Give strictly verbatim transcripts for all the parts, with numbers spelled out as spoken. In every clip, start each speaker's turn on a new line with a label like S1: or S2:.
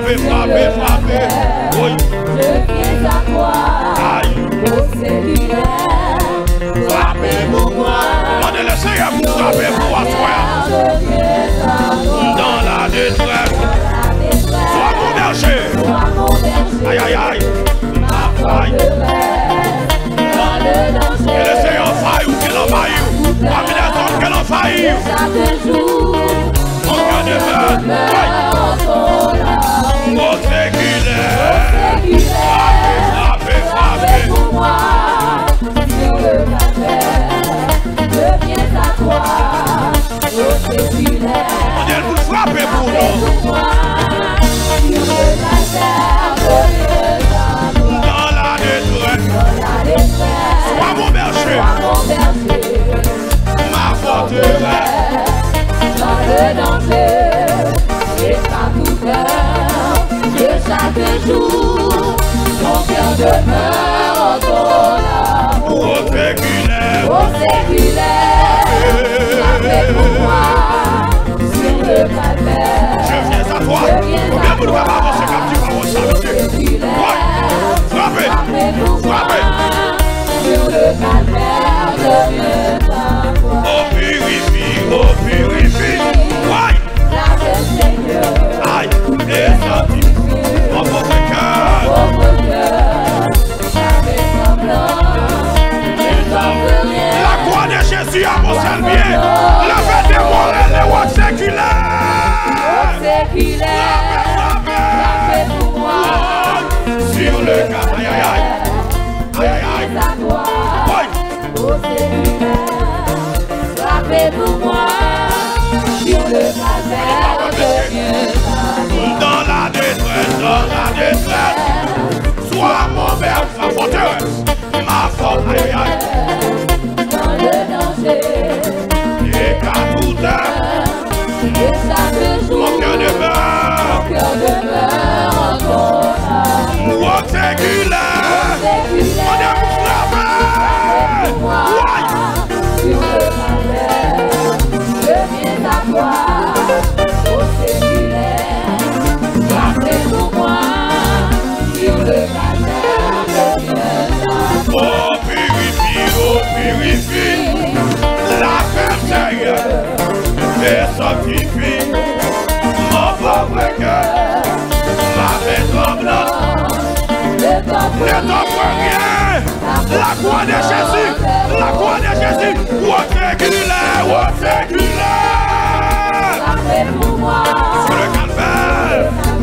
S1: frappez, frappez, frappez. Oui.
S2: Je viens à toi.
S1: Aïe.
S2: Au séculaire. Frappez pour moi.
S1: Demandez le Seigneur pour frapper pour toi.
S2: Je viens à toi.
S1: Dans la détresse.
S2: Dans la détresse.
S1: Sois mon berger.
S2: Sois mon berger.
S1: Aïe, aïe, aïe.
S2: Ma forteresse. Dans le danger.
S1: Que le Seigneur faille ou qu'il envahisse. Parmi les autres qu'elle envahisse.
S2: Chaque jour.
S1: Mon cœur de veille. Au séculaire. Frappez, frappez,
S2: pour moi. Sur le calvaire. Je viens à toi. Au séculaire.
S1: on dit vous frappez pour nous.
S2: Pour moi. Sur le calvaire. Je viens à toi.
S1: Dans la détresse.
S2: Dans la détresse.
S1: Sois mon berger.
S2: Sois mon berger.
S1: Ma forteresse.
S2: Dans le danger. Et par tout cœur. Que chaque jour. Mon cœur demeure en ton amour.
S1: Au séculaire.
S2: Au séculaire. Frappez pour moi. Sur le calvaire.
S1: Je viens à toi. Combien vous ne pouvez pas avancer comme tu vas avancer, monsieur? Ouais. Frappez.
S2: Frappez pour moi.
S1: Frappez.
S2: Sur le calvaire. Je viens à toi.
S1: Oh purifie, oh purifie. Ouais.
S2: Lave Seigneur.
S1: Aïe. Et sanctifie mon pauvre cœur.
S2: Pauvre cœur. Jamais semblant. Ne t'en veux rien.
S1: La croix de Jésus à mon seul bien. La fête des morts et les rois séculaires.
S2: Séculaire. Frappez pour moi.
S1: Sur le cas. Aïe, aïe, aïe. Aïe, aïe, aïe.
S2: À toi.
S1: Ouais.
S2: Au séculaire. Frappez pour moi. Sur le calvaire. Je viens à toi.
S1: Dans la détresse, dans la détresse. Sois mon berger, ma forteresse. Ma force. Aïe, aïe, aïe.
S2: Dans le danger.
S1: Et qu'à tout heure.
S2: Et chaque jour.
S1: Mon cœur de
S2: Mon
S1: beurre.
S2: cœur demeure en ton amour.
S1: Moi séculaire. On
S2: Séculaire.
S1: est pour frapper.
S2: Moi.
S1: Ouais.
S2: Sur le calvaire. Je viens à toi. Au séculaire. Frappez pour moi. Sur le calvaire. Je viens à toi.
S1: Oh purifie, oh purifie. La femme Seigneur. Et sanctifie mon pauvre cœur. Ma main tremblante.
S2: Le temps
S1: Ne t'offre rien. La croix de Jésus. La croix de Jésus. Oh séculaire, oh séculaire.
S2: frappez pour moi.
S1: Sur le calvaire.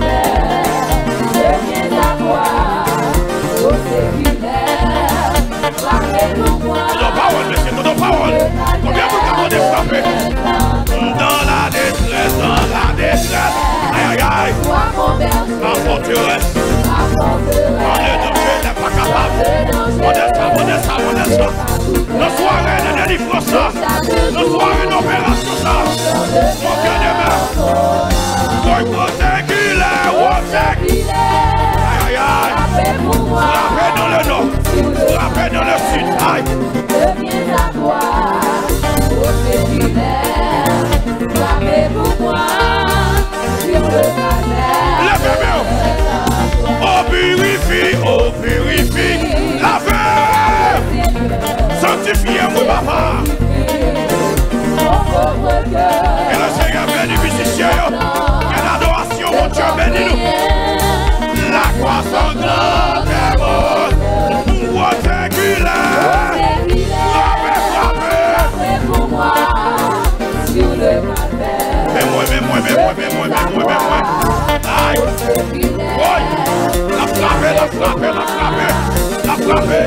S2: Je viens à toi. Au séculaire. Frappez pour moi.
S1: Ton parole, monsieur, ton parole. Combien vous avez frappé? Dans la détresse, dans la détresse. Aïe, aïe, aïe.
S2: Sois mon berger.
S1: Ma forteresse.
S2: Ma
S1: On
S2: forteresse.
S1: est danger, n'est pas capable. On descend, on descend, on descend. Nos soirées de délivrance, nos soirées d'opération, ça. Mon cœur de mer. Sois gros séculaire, oh séculaire. Aïe, aïe, aïe.
S2: Frappez pour moi.
S1: Frappez dans le nord, frappez dans le sud. Aïe.
S2: Je viens à toi. Au séculaire. Frappez pour moi. Sur le calvaire.
S1: Levez-moi. Oh purifie, oh purifie. Lavez. Sanctifiez-moi, papa.
S2: Mon pauvre cœur.
S1: Que le Seigneur bénisse musicien. Que l'adoration, mon Dieu, bénis-nous. La croix sanglante est morte. Oh séculaire. Frappez, frappez.
S2: Frappez pour moi. Sur le calvaire.
S1: Mais moi, mais moi, mais moi, mais moi, mais moi, mais moi. Aïe. Oui. La frappée, la frappée, la frappée. La frappée.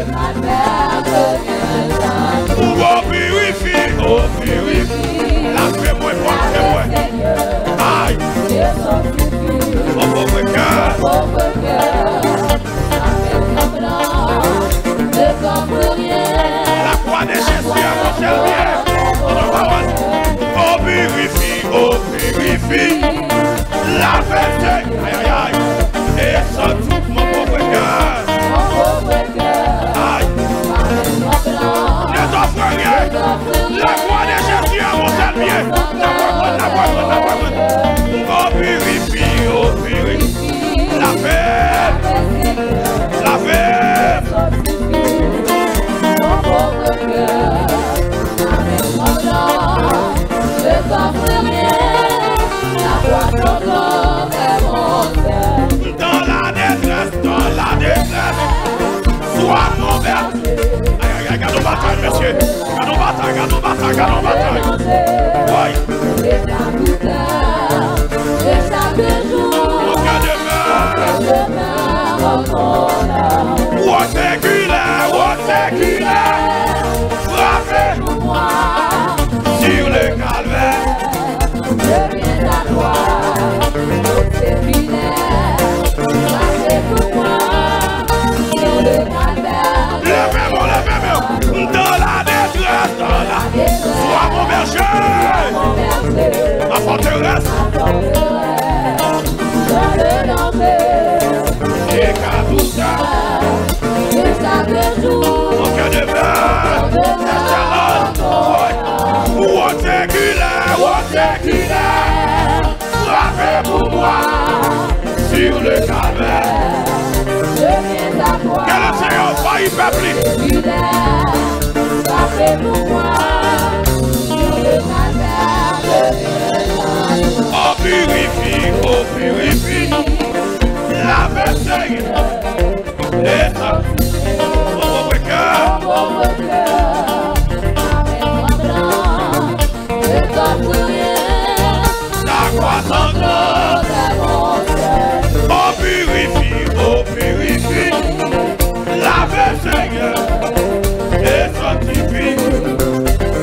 S1: Oh purifie, oh purifie. La fais-moi, moi, fais-moi. Aïe. Mon pauvre cœur. La croix de Jésus à mon seul bien. Notre parole. Oh purifie, oh purifie. La fête. Aïe, aïe, aïe. Et ça tout mon pauvre cœur. Aïe. Ne t'offre rien. La croix de Jésus à mon seul bien. La voix, la voix, la voix. Oh purifie, oh purifie.
S2: blanc, je t'offre rien, la foi t'entend est mon cœur.
S1: Dans la détresse, dans la détresse, sois mon berger. Aïe, aïe, aïe, garde bataille, monsieur. Garde bataille, garde bataille, garde bataille. Oui.
S2: Et ta douceur, et chaque jour,
S1: Mon cœur demeure.
S2: demeure en mon âme.
S1: Roi séculaire, roi séculaire, frappez
S2: Pour moi,
S1: sur le calvaire.
S2: je viens à toi, c'est lunaire, passez pour moi, sur le calvaire.
S1: Levez-moi, levez-moi, dans la détresse, dans la détresse, sois mon berger,
S2: Mon berger,
S1: ma forteresse,
S2: dans le danger,
S1: et qu'à tout ça,
S2: et chaque jour,
S1: mon cœur demeure, excellent, roi séculaire, roi séculaire, frappez pour moi, sur le calvaire.
S2: je viens à toi,
S1: Que le Seigneur faille peuple.
S2: lunaire, passez pour moi, sur le calvaire, je viens à toi.
S1: Oh purifie, oh purifie, la veille et ça, oh pauvre cœur,
S2: Pauvre cœur, avec moi blanc, je t'offre rien,
S1: la croix sanglante.
S2: c'est mon cœur.
S1: Oh purifie, oh purifie, la veille et sanctifie,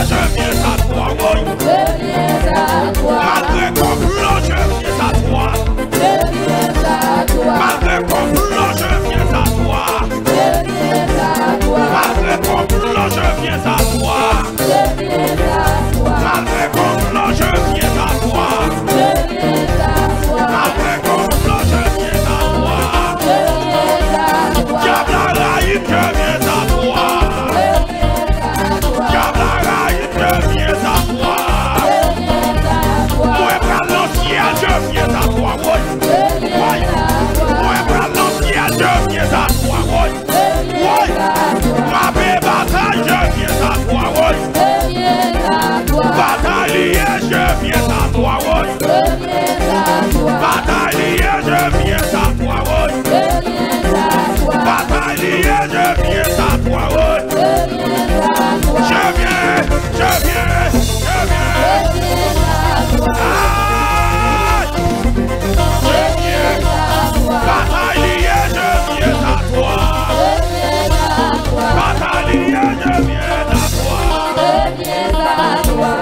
S1: je viens à toi, oui.
S2: Je viens à toi.
S1: Malgré complot, je viens à toi.
S2: Je viens à toi.
S1: Malgré complot, je viens à toi.
S2: Je viens à toi.
S1: Malgré complot, je viens à toi.
S2: Je viens à toi.
S1: Malgré complot, je viens à toi.
S2: Je viens à toi.
S1: Malgré complot, je viens à toi.
S2: Je viens à toi.
S1: Diable Araïm, je viens à toi.
S2: Je viens à toi.
S1: Diable Araïm, je viens à toi.
S2: Je viens à toi.
S1: Moi, bras l'ancien, je viens à toi, oui.
S2: Je viens à toi.
S1: Moi, bras l'ancien, je viens à toi, oui.
S2: Je viens à toi.
S1: Ma belle bataille, je viens à toi, oui.
S2: Je viens à toi.
S1: Bataille, je viens à toi, oui.
S2: Je viens à toi.
S1: Bataille, je viens à toi, oui.
S2: Je viens à toi.
S1: Bataille, je viens à toi, oui.
S2: Je viens à toi.
S1: Je viens, je viens, je viens.
S2: Je viens à toi.
S1: Aïe! Je viens. Bataille, je viens à toi.
S2: Je viens à toi.
S1: Bataille, je viens à toi.
S2: Je viens à toi.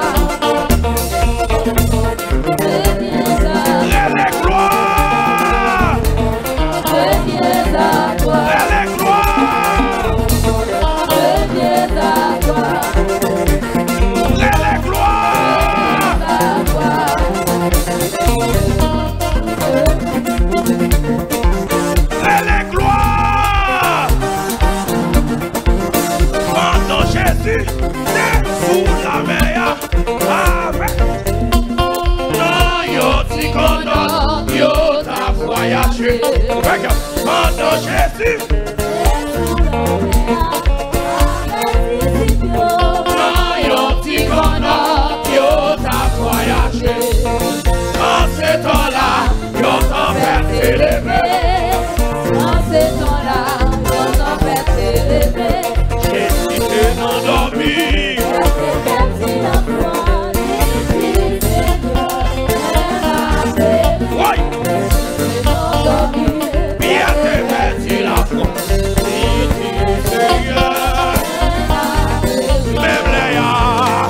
S2: Je viens à
S1: Les gloires,
S2: Je viens à toi.
S1: les gloires,
S2: Je viens à toi.
S1: les gloires.
S2: À toi.
S1: Les gloires. Quand Jésus est sous la mer, avec non, yo t'y connais, yo t'as voyagé. Quand Jésus, non, yo t'y connais, yo t'as voyagé. Dans ce temps-là, yo t'en fait élever.
S2: Dans ces temps-là, on s'en fait élever.
S1: Jésus t'est endormi. Oui, bien te verti la foi. Seigneur, même les gars,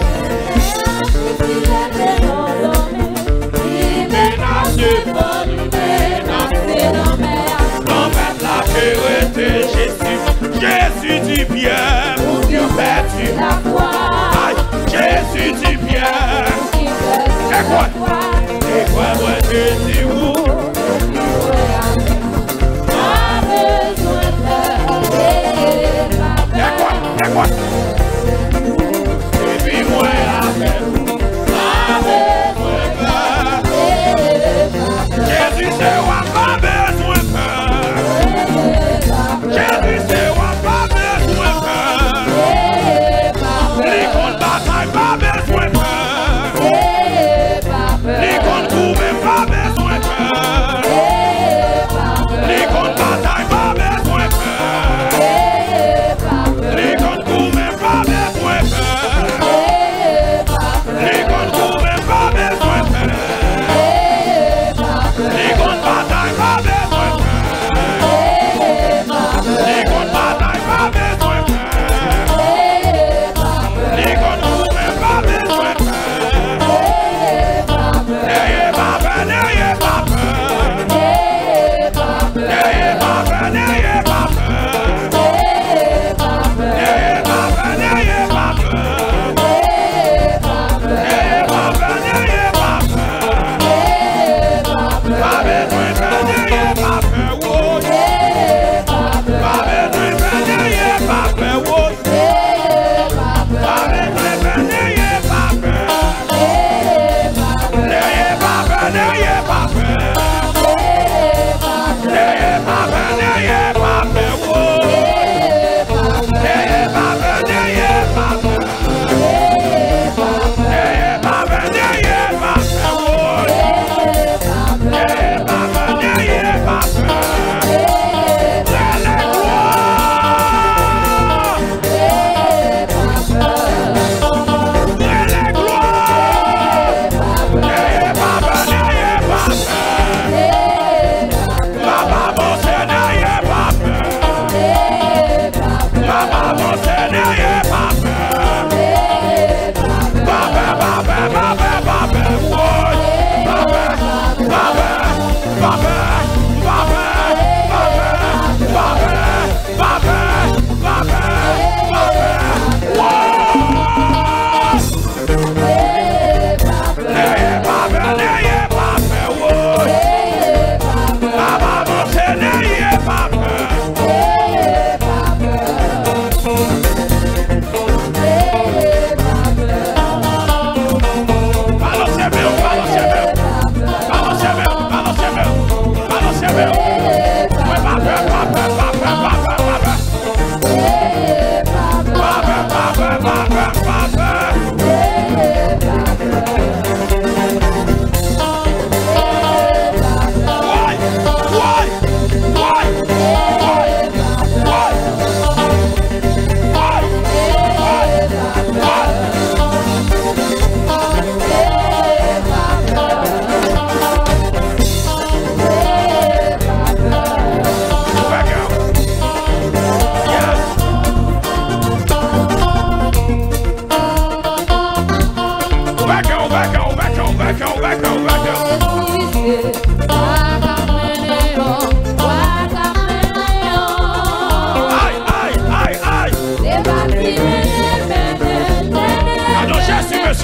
S1: menacé par nous, menacé. Non, même la vérité, Jésus, Jésus dit bien, pour Dieu vertu. Aïe, Jésus dit bien. C'est quoi? C'est quoi, moi, Jésus, où? C'est quoi? C'est quoi? Et puis moi, avec vous, avec moi, Jésus, c'est moi, pas besoin de peur. Jésus, c'est moi, pas besoin de peur. Les comptes bataille, pas besoin de peur. Les comptes coups, mais pas besoin de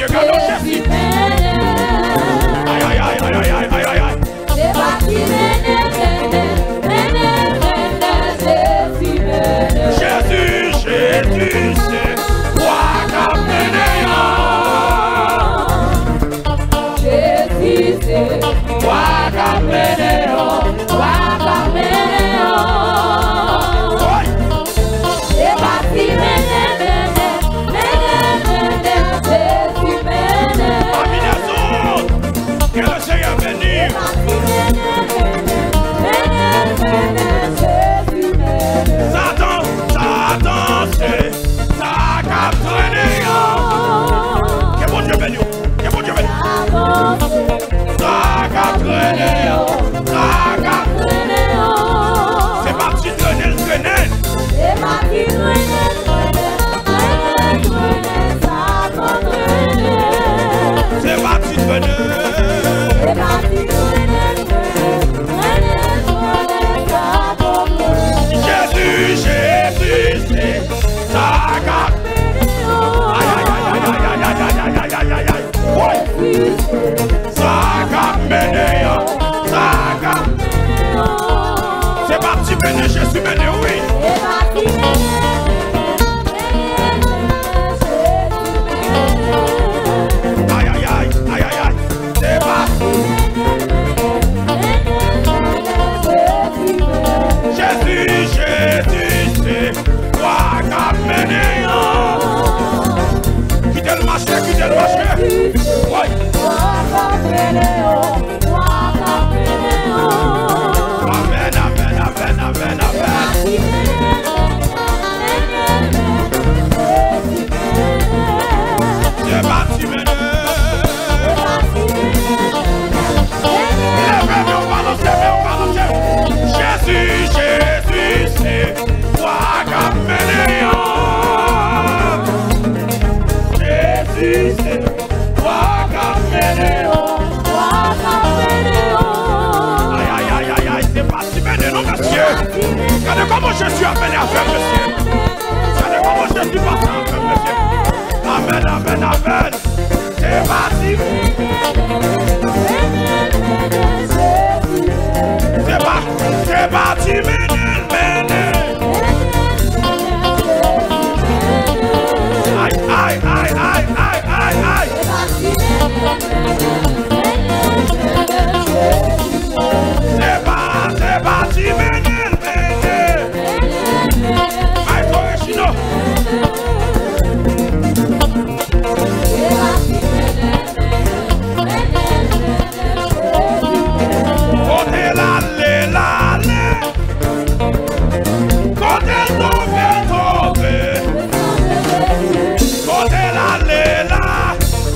S1: gardons Jésus. Aïe, aïe, aïe, aïe, aïe, aïe, aïe, aïe.
S2: C'est parti, mène, mène, mène, mène, Jésus, mène.
S1: Jésus, Jésus, c'est toi qui mène.
S2: Jésus, c'est
S1: toi qui mène.
S2: toi qui mène. C'est parti, mène, mène, mène, mène, Jésus, mène.
S1: Amination, que le Seigneur bénisse. Satan, Satan, c'est ça qui a traîné. Que bon Dieu bénisse. Que bon Dieu bénisse. Ça qui a traîné. Ça qui a traîné. C'est parti traîner, traîner.
S2: C'est parti traîner, traîner, traîner, ça va traîner.
S1: C'est parti traîner.
S2: C'est parti traîner, traîner, traîner, ça va traîner.
S1: Jésus, Jésus, c'est ça qui a traîné. Aïe, aïe, aïe, aïe, aïe, aïe, aïe, aïe, aïe, aïe. Ouais. Ça qui a mené, ça qui a mené. C'est parti mené, Jésus mené, oui.
S2: C'est parti mené,
S1: aïe, aïe, aïe, aïe, aïe, aïe. C'est parti. Jésus, Jésus, c'est toi qui as mené. Quittez le marché, quittez le marché. Oui. Amen, amen, amen, amen, amen. C'est parti mené. Lèvez-vous, on va lancer, on va lancer. Jésus, Jésus, c'est toi qui as mené. Jésus, c'est toi qui as mené. Aïe, aïe, aïe, aïe, aïe, c'est parti mené, non, monsieur. Regardez comment Jésus a mené à faire, monsieur. Regardez comment Jésus passe à faire, monsieur. Amen, amen, amen. C'est parti. C'est pas, c'est parti, mené, mené. Aïe, aïe, aïe, aïe, aïe, aïe, aïe. C'est pas, c'est parti, mené, mené. Aïe, toi, Chino. Côté l'allée, l'allée. Côté tomber, tomber. Côté l'allée, là.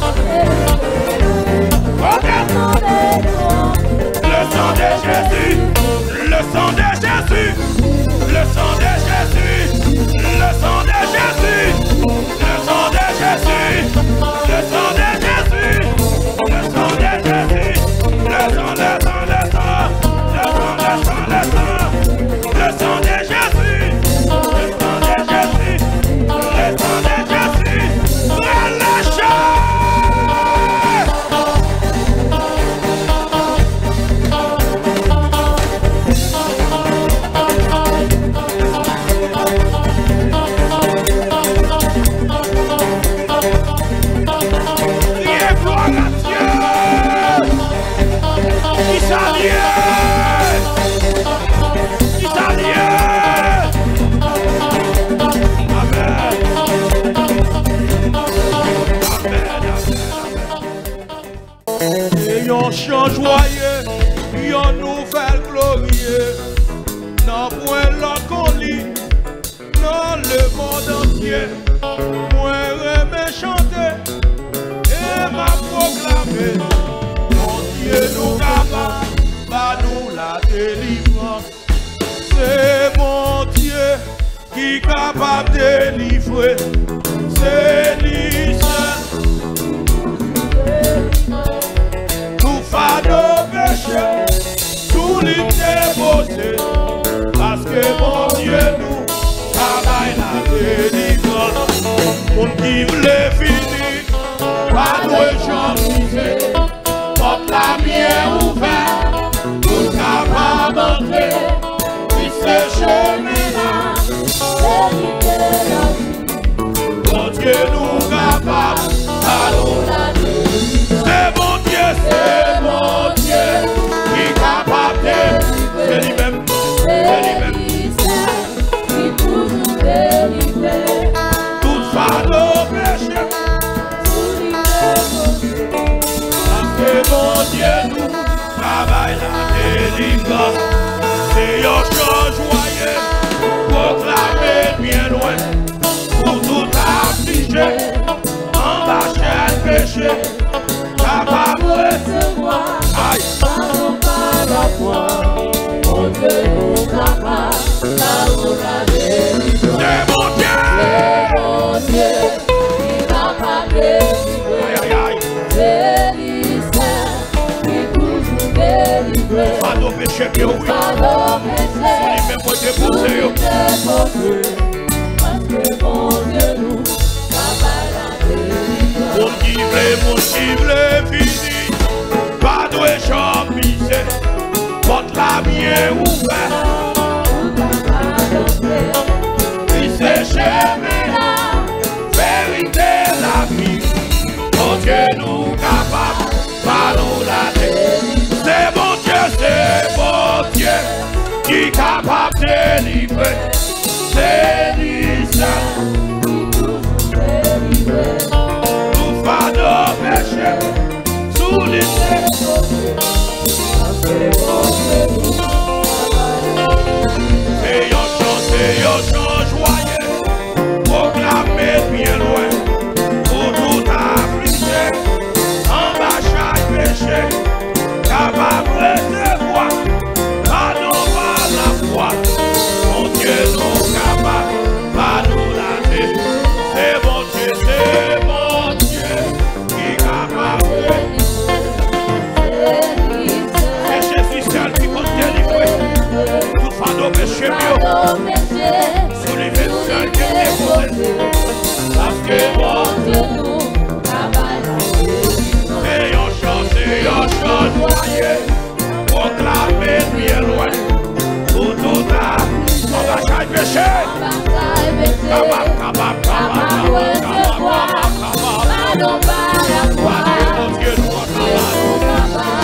S1: Côté le sang de Jésus, le sang de Jésus, le sang de Jésus, le sang de Jésus, le sang de Jésus, le sang de Jésus, le sang de Jésus, le sang, le sang, le sang, le sang, le sang, le sang, le sang de Jésus, le sang de Jésus, le sang de Jésus, relâchez! Chant joyeux, yon nouvelle glorieux, non point l'autre qu'on lit, dans le monde entier, moi remets chanter, et m'a proclamé, mon Dieu nous capable, bah nous la délivrance, c'est mon Dieu qui est capable de délivrer, c'est lui seul. Nos péchés, tout l'île déposé, parce que mon Dieu nous travaille la délivrance. On qui voulait finir, pas Dieu nous capable, allons la délivrance. C'est mon Dieu, c'est mon Dieu, qui est capable de c'est lui-même, c'est lui-même.
S2: Qui pour nous délivrer.
S1: Tout fardeau péché. C'est mon Dieu nous travaille la délivrance. C'est un chant joyeux, proclamé bien loin, pour tout affligé, en bas chaque péché, capable de recevoir. Aïe,
S2: Pardon par la foi, mon Dieu nous capable, allons la délivrance.
S1: c'est mon Dieu.
S2: C'est mon Dieu qui est capable de délivrer.
S1: Aïe, aïe, aïe.
S2: C'est lui seul qui pour nous délivrer.
S1: Fardeau péché, bien oui.
S2: Pardon péché,
S1: On y met pour déposer.
S2: nous déposer. Parce que mon Dieu nous capable la délivrance.
S1: Mon qui voulait, mon qui voulait fini, pas de champisser, porte la bien ouverte. Puis c'est chemin là, vérité la vie. Mon Dieu nous capable, pas nous la délivrance. C'est mon Dieu, c'est mon Dieu, qui est capable de délivrer. C'est lui seul, tout fardeau péché, sous les c'est un chant, c'est un chant joyeux, proclamé bien loin, pour tout affligé, en bas chaque péché, capable de recevoir, pardon par la foi, mon Dieu nous capable, pas nous la délivrance. C'est mon Dieu, c'est mon Dieu, qui est capable de c'est Jésus seul qui peut délivrer, tout fardeau péché mieux. Sous les mêmes seul qui est déposé. Parce que mon Dieu c'est un chant, c'est un chant joyeux, proclamé bien loin, pour tout à on va chaque péché. Kabab, kabab, kabab, kabab, kabab, kabab. Mon Dieu nous capable.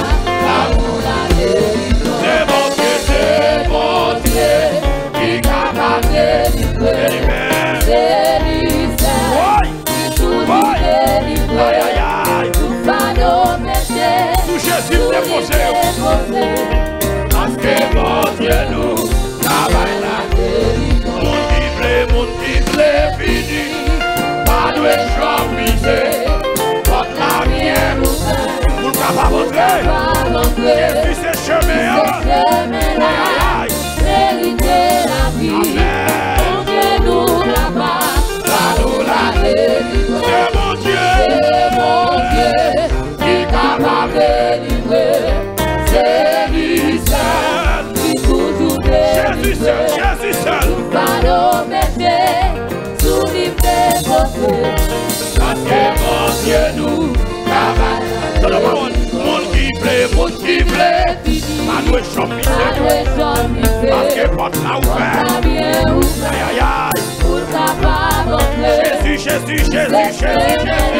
S1: C'est mon Dieu, c'est mon Dieu, qui est capable de délivrer.
S2: C'est lui seul
S1: Ouais.
S2: qui tout nous délivre.
S1: Aïe, aïe, aïe.
S2: Tout fardeau péché,
S1: Tout Jésus
S2: tout
S1: déposé.
S2: déposé.
S1: Parce que mon Dieu nous travaille là. Mon livre, mon livre fini. Pas de champisser. Porte la mienne. Pour le capable d'entrer. Jésus c'est chemin. Aïe, aïe, aïe.
S2: Vérité la vie.
S1: Amen.
S2: Mon Dieu nous capable,
S1: Là nous la
S2: délivrer.
S1: c'est mon Dieu.
S2: C'est mon Dieu qui est capable de délivrer. C'est lui seul qui pour tout
S1: Jésus seul,
S2: délivrer.
S1: Jésus seul.
S2: Fardeau péché, sous l'île déposé.
S1: Parce que mon Dieu nous travaille. Dans la parole, mon qui plaît, mon qui plaît. Pas de champisser. Parce que porte la ouverte. Aïe, aïe, aïe. Jésus, Jésus, Jésus, Jésus, Jésus.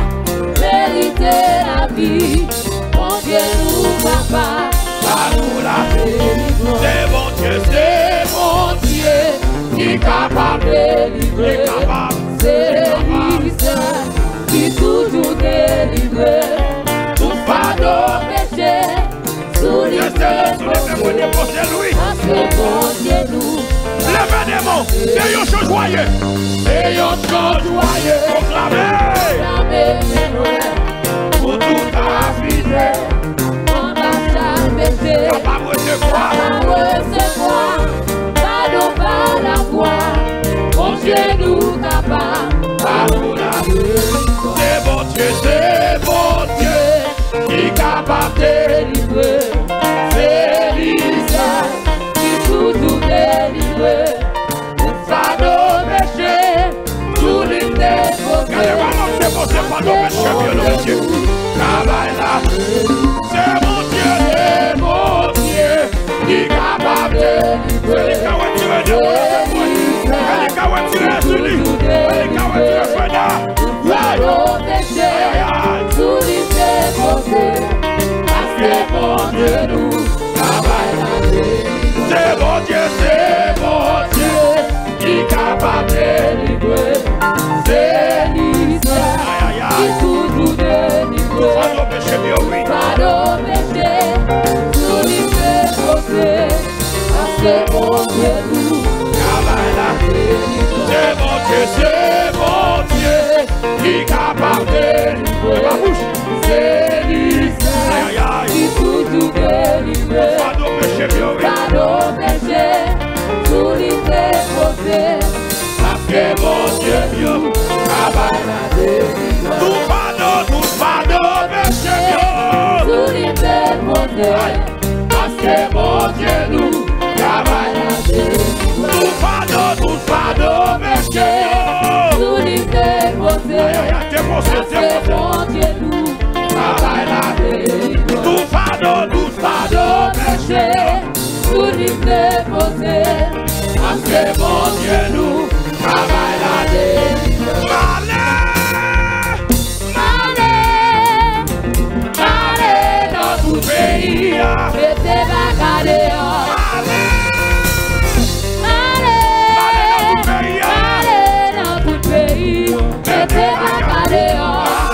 S2: Vérité la vie, mon Dieu nous capable.
S1: Pas nous la c'est mon Dieu, c'est mon Dieu. Qui est capable de délivrer. Qui est capable.
S2: C'est lui seul qui toujours délivre.
S1: Tout fardeau.
S2: Péché, sous les
S1: Je sais, sous les mêmes mots déposés, Louis.
S2: parce que mon Dieu nous
S1: Levez des mots, c'est un chant joyeux. C'est un chant joyeux. Proclamé.
S2: jamais
S1: Pour tout affligé.
S2: on va chaque péché.
S1: Capable de recevoir.
S2: Recevoir, pardon par la foi, mon Dieu nous capable.
S1: Pas nous la c'est mon Dieu, c'est mon Dieu. Qui est capable de
S2: Délivrer, c'est lui seul qui tout nous délivre. Tout fardeau péché, tout l'île déposé.
S1: déposé par nos péchés, bien le Dieu. Travaille là. C'est mon Dieu, c'est mon Dieu. Qui est capable de délivrer. Elle est capable de tirer sur lui. Elle est capable de tirer sur lui. Elle est capable de tirer sur lui. oui.
S2: Pas de péché, tout lui fait sauter. Parce que mon Dieu nous
S1: C'est mon Dieu, c'est mon Dieu qui est capable de délivrer ma bouche.
S2: C'est lui seul qui peut tout délivrer.
S1: Pas de péché, bien oui.
S2: Pas de péché, tout lui fait sauter.
S1: Parce que mon Dieu, bien
S2: Travaille la délivrance.
S1: tout pardon, tout pardon, péché, bien.
S2: Tout lui fait sauter.
S1: Parce que mon Dieu nous
S2: Travaille la délivrance.
S1: tout pardon, tout pardon, péché, bien.
S2: Tout lui fait sauter.
S1: T'es mon Dieu, t'es mon
S2: C'est
S1: Dieu.
S2: mon Dieu nous travaille la délivrance.
S1: Tout pardon, tout pardon, péché,
S2: Péché, tout lui fait sauter.
S1: parce que mon Dieu nous
S2: Travaille la délivrance.
S1: Malais,
S2: Allez, allez dans tout pays. Mettez vaca dehors. Allez, allez dans tout pays. Mettez vaca dehors.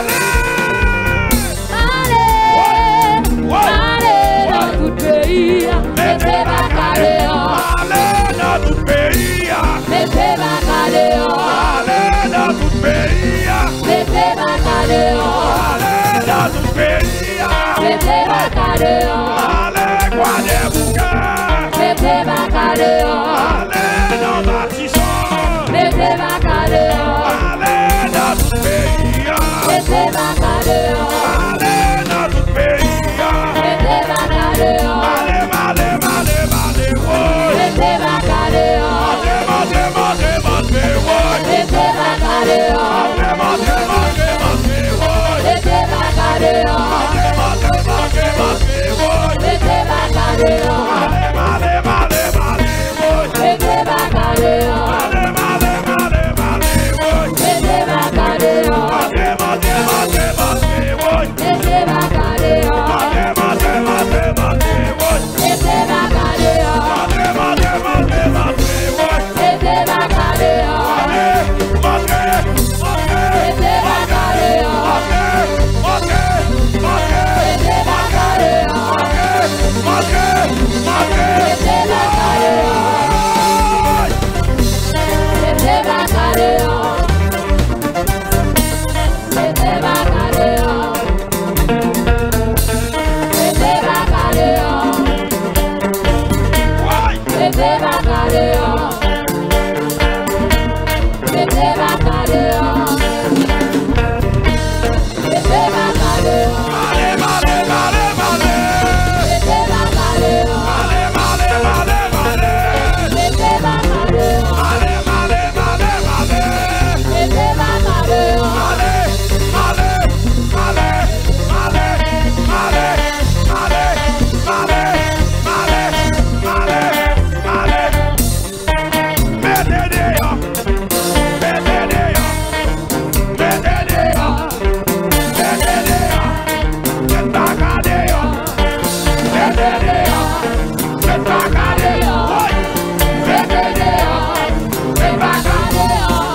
S2: Allez, allez dans tout pays. Mettez vaca dehors.
S1: allez dans tout pays,
S2: Mettez vaca dehors.
S1: allez dans tout pays,
S2: Mettez vaca dehors.
S1: allez dans tout pays,
S2: Mettez vaca dehors.
S1: allez quoi des bouquins,
S2: Mettez vaca dehors.
S1: allez dans bâtissant,
S2: Mettez vaca dehors.
S1: allez dans tout pays,
S2: Mettez vaca dehors.
S1: allez dans tout pays,
S2: Mettez vaca dehors.
S1: allez, allez, allez, allez, ouais.
S2: Mettez vaca dehors.
S1: Montez, montez, montez, montez, ouais.
S2: Mettez vaca dehors.
S1: Montez, montez, montez, montez, ouais.
S2: Mettez vaca dehors.
S1: Montez, montez, montez, montez, ouais.
S2: Mettez vaca dehors.
S1: Allez, allez, allez, allez, ouais.
S2: Mettez vaca dehors.
S1: Allez, allez, allez, allez, ouais.
S2: Mettez vaca dehors.
S1: Montez, montez, montez, montez, ouais.
S2: Mettez vaca dehors.
S1: Montez, montez, montez, montez, ouais.
S2: Mettez vaca dehors.
S1: Montez, montez, montez, montez, ouais.
S2: Mettez vaca dehors.
S1: Allez, montez, montez,
S2: Mettez vaca dehors.
S1: montez, montez, montez.
S2: Mettez vaca dehors.
S1: Montez, montez.
S2: Mettez vaca dehors. Mettez vaca dehors. Mettez vaca dehors. Mettez vaca dehors.
S1: Ouais.
S2: Mettez vaca dehors. Mettez vaca dehors. Mettez vaca dehors.
S1: Allez, allez, allez, allez.
S2: Mettez vaca dehors.
S1: Allez, allez, allez, allez.
S2: Mettez vaca dehors.
S1: Allez, allez, allez, allez.
S2: Mettez vaca dehors.
S1: Allez, allez, allez, allez, allez, allez, allez, allez, allez. Mettez dehors, mettez dehors, mettez dehors, mettez dehors, mettez vaca dehors, mettez dehors, mettez vaca dehors, mettez dehors, mettez vaca dehors.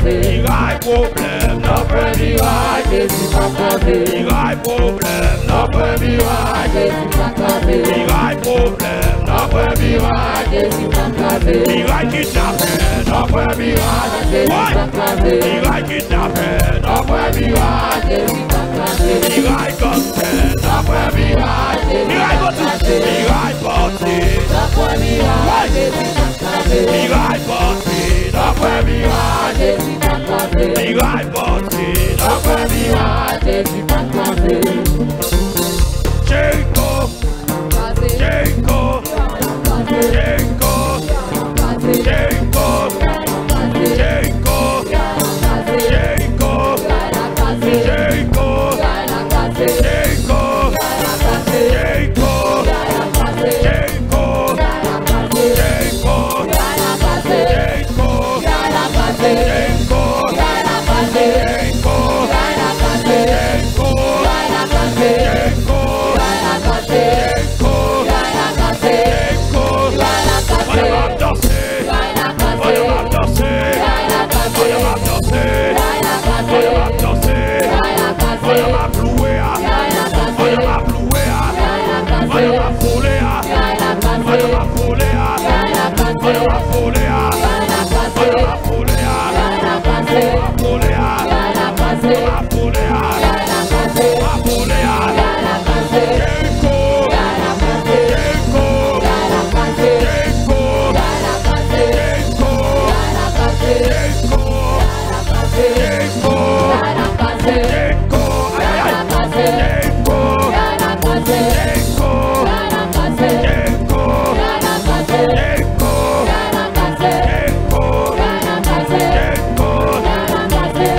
S1: Miraille problème, non pas miraille,
S2: Jésus m'a campé.
S1: miraille problème, non pas miraille,
S2: Jésus m'a campé.
S1: miraille problème, non pas miraille,
S2: Jésus m'a campé.
S1: miraille kidnappé, non pas miraille,
S2: Jésus m'a campé.
S1: miraille kidnappé, non pas miraille,
S2: Jésus m'a campé.
S1: miraille gospel, non pas miraille, miraille porté, miraille porté,
S2: D'après miracle, Jésus m'a campé.
S1: miraille porté, non pas miraille,
S2: Jésus m'a campé.
S1: miraille porté, non pas miraille,
S2: Jésus m'a campé.
S1: Jericho,
S2: Campé.
S1: Jericho,
S2: Campé.
S1: Jericho,
S2: Campé.
S1: Jericho,
S2: Campé.
S1: Jericho,
S2: Campé.
S1: Jericho,
S2: Campé.
S1: Jericho,
S2: Campé.
S1: Jericho, Jericho, Jericho, Jericho,
S2: Campé.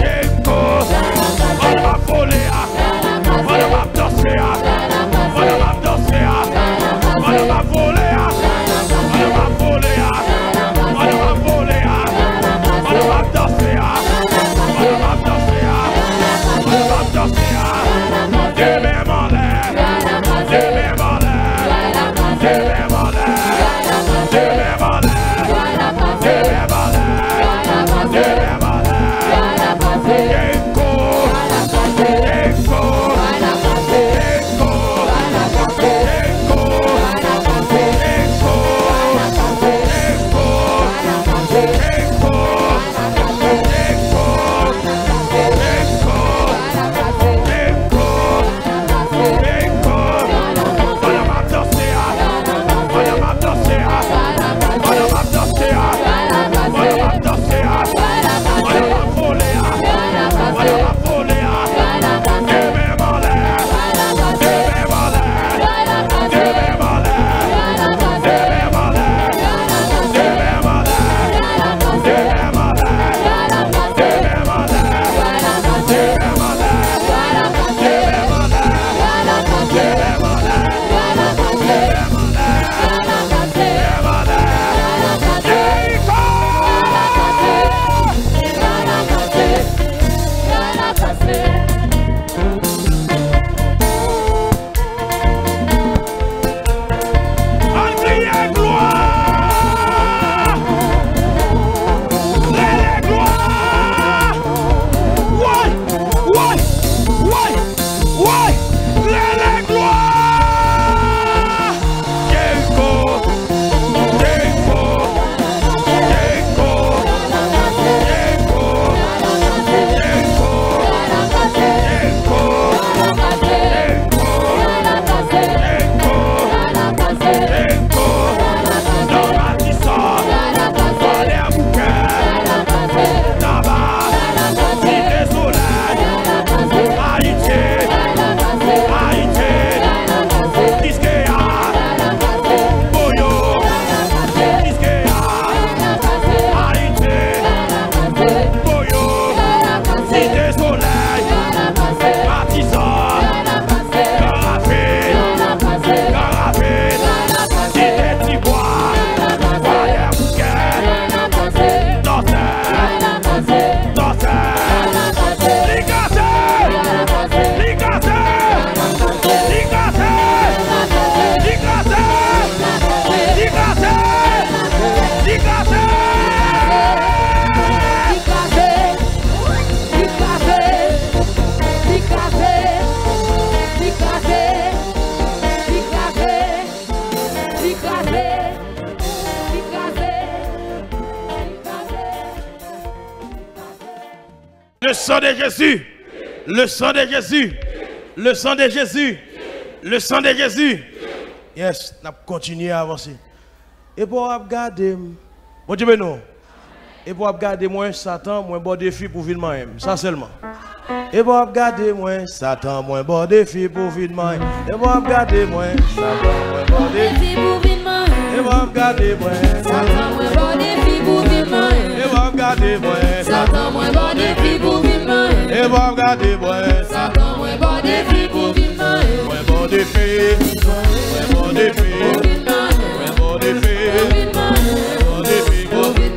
S1: Le sang de Jésus. Le sang de Jésus. Le sang de Jésus. Le sang de Jésus. Yes, on continue à avancer. Et pour regarder, bon Dieu, non. Et pour regarder moi, Satan, moi, bon défi pour vivre moi-même. Ça seulement. Et pour regarder moi, Satan, moi, bon défi pour vivre moi-même. Et pour regarder moi, Satan, moi, bon défi pour vivre moi-même. Et pour regarder moi, Satan, moi, bon défi pour vivre moi-même. Et pour regarder moi, Satan, moi, bon défi pour vivre moi-même. Et pour regarder moi, Satan, moi, bon défi pour vivre moi-même. Moi, bon défi, moi, bon défi, moi, bon défi, bon défi, bon défi.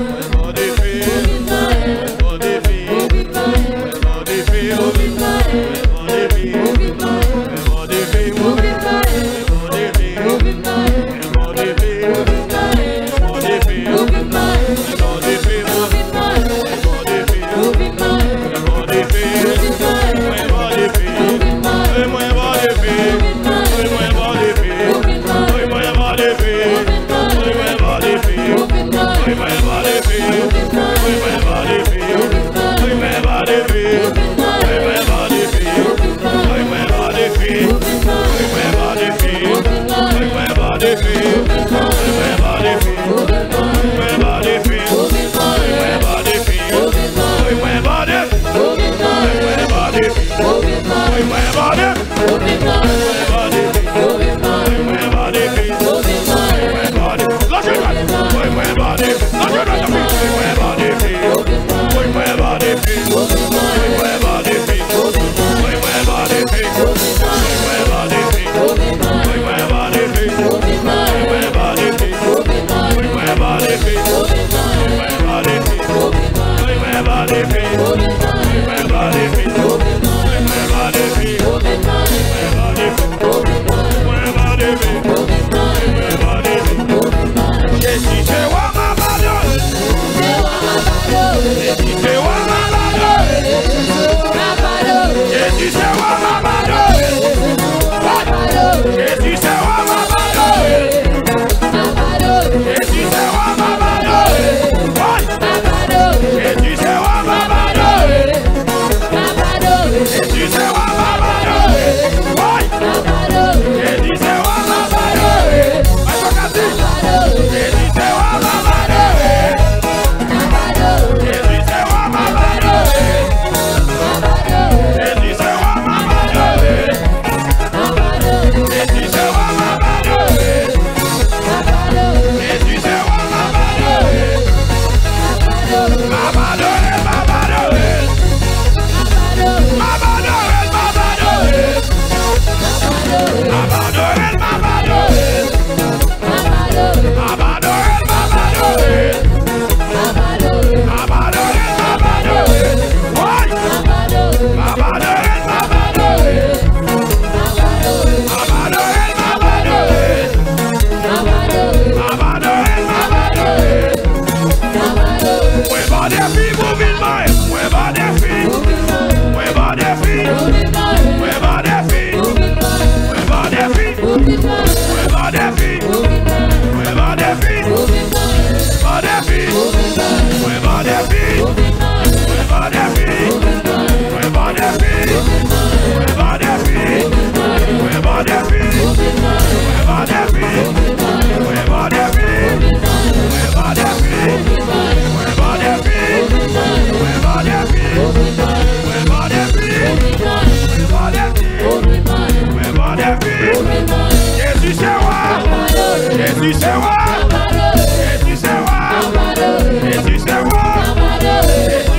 S2: Jesus é o Jesus é o Jesus é o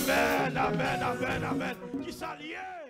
S1: Amen, amen, amen, amen. Qui s'allie.